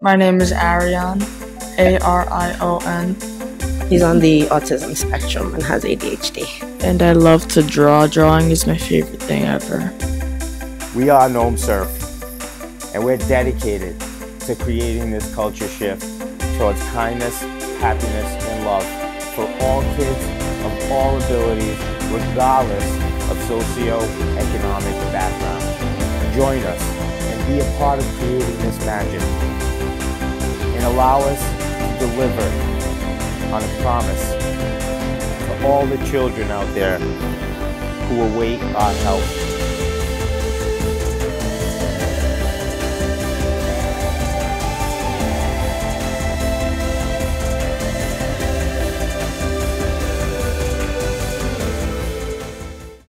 My name is Arion, Arion, He's on the autism spectrum and has ADHD. and I love to draw. Drawing is my favorite thing ever. We are Gnome Surf, and we're dedicated to creating this culture shift towards kindness, happiness, and love for all kids of all abilities, regardless of socio-economic background. Join us and be a part of creating this magic, and allow us to deliver on a promise to all the children out there who await our help.